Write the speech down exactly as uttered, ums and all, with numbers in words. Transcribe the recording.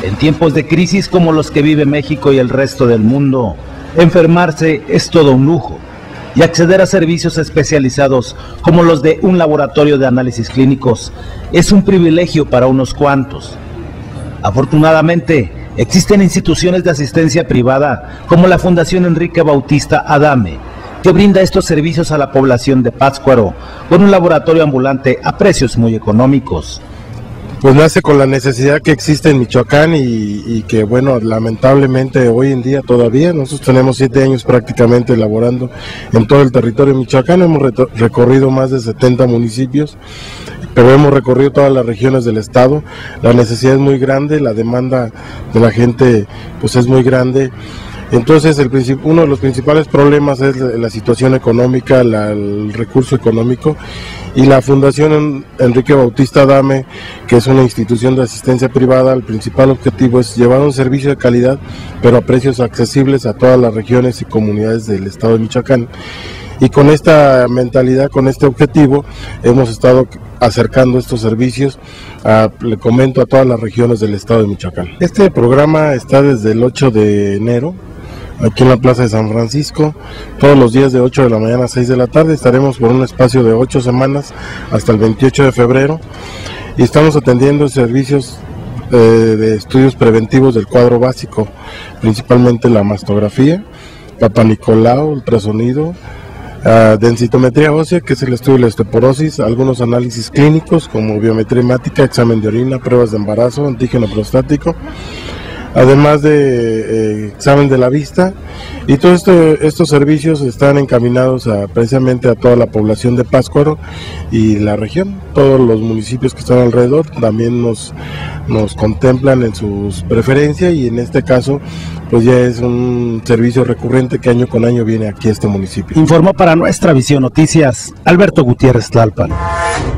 En tiempos de crisis como los que vive México y el resto del mundo, enfermarse es todo un lujo y acceder a servicios especializados como los de un laboratorio de análisis clínicos es un privilegio para unos cuantos. Afortunadamente, existen instituciones de asistencia privada como la Fundación Enrique Bautista Adame, que brinda estos servicios a la población de Pátzcuaro con un laboratorio ambulante a precios muy económicos. Pues nace con la necesidad que existe en Michoacán y, y que, bueno, lamentablemente hoy en día todavía, nosotros tenemos siete años prácticamente laborando en todo el territorio michoacano, hemos recorrido más de setenta municipios, pero hemos recorrido todas las regiones del estado, la necesidad es muy grande, la demanda de la gente pues es muy grande. Entonces el uno de los principales problemas es la situación económica, la, el recurso económico, y la Fundación Enrique Bautista Adame, que es una institución de asistencia privada, el principal objetivo es llevar un servicio de calidad, pero a precios accesibles a todas las regiones y comunidades del estado de Michoacán. Y con esta mentalidad, con este objetivo, hemos estado acercando estos servicios, a, le comento, a todas las regiones del estado de Michoacán. Este programa está desde el ocho de enero, aquí en la Plaza de San Francisco, todos los días de ocho de la mañana a seis de la tarde, estaremos por un espacio de ocho semanas hasta el veintiocho de febrero, y estamos atendiendo servicios eh, de estudios preventivos del cuadro básico, principalmente la mastografía, Papa Nicolau, ultrasonido, Uh, densitometría ósea, que es el estudio de la osteoporosis, algunos análisis clínicos como biometría hemática, examen de orina, pruebas de embarazo, antígeno prostático, además de eh, examen de la vista, y todos este, estos servicios están encaminados a, precisamente a toda la población de Pátzcuaro y la región. Todos los municipios que están alrededor también nos, nos contemplan en sus preferencias, y en este caso pues ya es un servicio recurrente que año con año viene aquí a este municipio. Informó para Nuestra Visión Noticias Alberto Gutiérrez Tlalpan.